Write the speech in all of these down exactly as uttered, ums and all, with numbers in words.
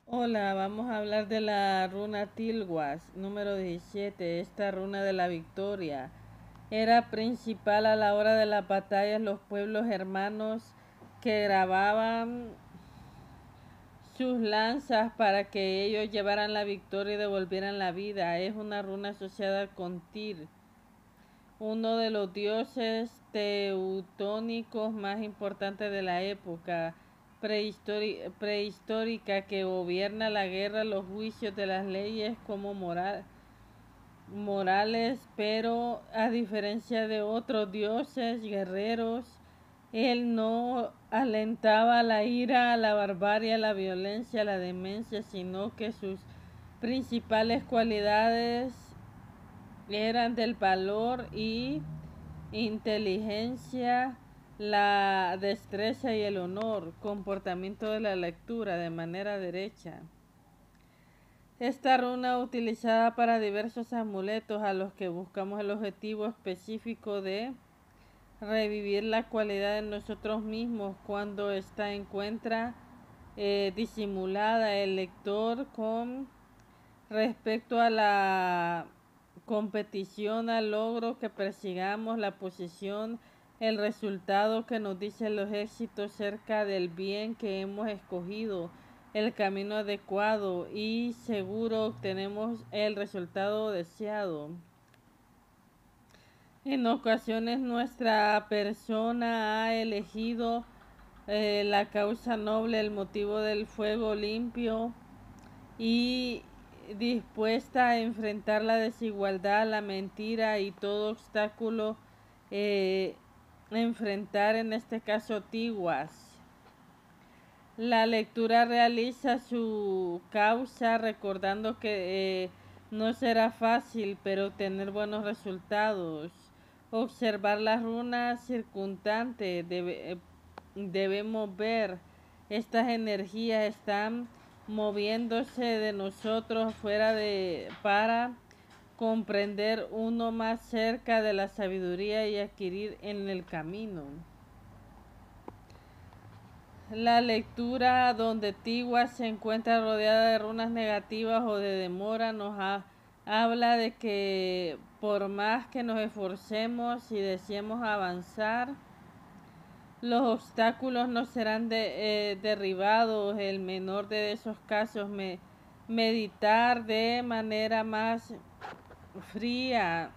Hola, vamos a hablar de la runa Tilwas, número diecisiete. Esta runa de la victoria era principal a la hora de las batallas. Los pueblos hermanos que grababan sus lanzas para que ellos llevaran la victoria y devolvieran la vida. Es una runa asociada con Tyr, uno de los dioses teutónicos más importantes de la época prehistórica, prehistórica que gobierna la guerra, los juicios de las leyes como moral, morales, pero a diferencia de otros dioses guerreros, él no alentaba la ira, la barbarie, la violencia, la demencia, sino que sus principales cualidades eran del valor y inteligencia, la destreza y el honor, comportamiento de la lectura de manera derecha. Esta runa utilizada para diversos amuletos a los que buscamos el objetivo específico de revivir la cualidad de nosotros mismos cuando esta encuentra eh, disimulada el lector con respecto a la competición, al logro que persigamos, la posición, el resultado que nos dice los éxitos cerca del bien que hemos escogido, el camino adecuado y seguro obtenemos el resultado deseado. En ocasiones nuestra persona ha elegido eh, la causa noble, el motivo del fuego limpio y dispuesta a enfrentar la desigualdad, la mentira y todo obstáculo, eh, enfrentar en este caso tiguas. La lectura realiza su causa recordando que eh, no será fácil, pero obtener buenos resultados. Observar las runas circundantes, debe, eh, debemos ver estas energías están moviéndose de nosotros fuera de para comprender uno más cerca de la sabiduría y adquirir en el camino. La lectura donde Tigua se encuentra rodeada de runas negativas o de demora nos ha, habla de que por más que nos esforcemos y deseemos avanzar, los obstáculos no serán de, eh, derribados. El menor de esos casos, me, meditar de manera más fría,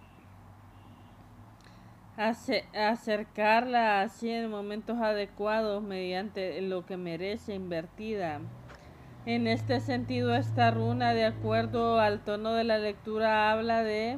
acercarla así en momentos adecuados mediante lo que merece invertida. En este sentido, esta runa, de acuerdo al tono de la lectura, habla de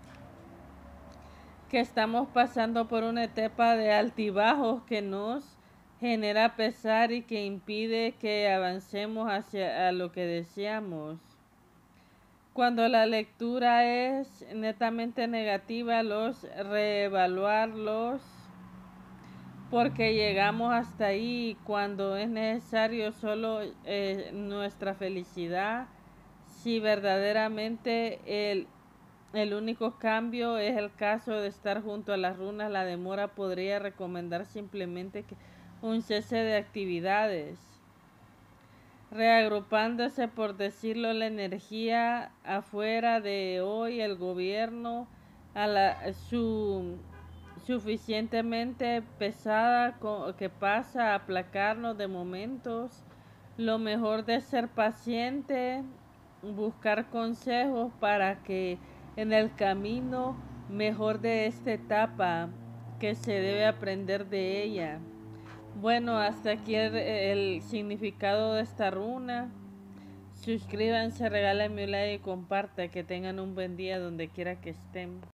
que estamos pasando por una etapa de altibajos que nos genera pesar y que impide que avancemos hacia a lo que deseamos. Cuando la lectura es netamente negativa, los reevaluarlos porque llegamos hasta ahí cuando es necesario solo eh, nuestra felicidad. Si verdaderamente el, el único cambio es el caso de estar junto a las runas, la demora podría recomendar simplemente que un cese de actividades, reagrupándose, por decirlo, la energía afuera de hoy, el gobierno, a la, su suficientemente pesada que pasa a aplacarnos de momentos. Lo mejor de ser paciente, buscar consejos para que en el camino mejor de esta etapa que se debe aprender de ella. Bueno, hasta aquí el, el significado de esta runa. Suscríbanse, regálenme un like y compartan. Que tengan un buen día donde quiera que estén.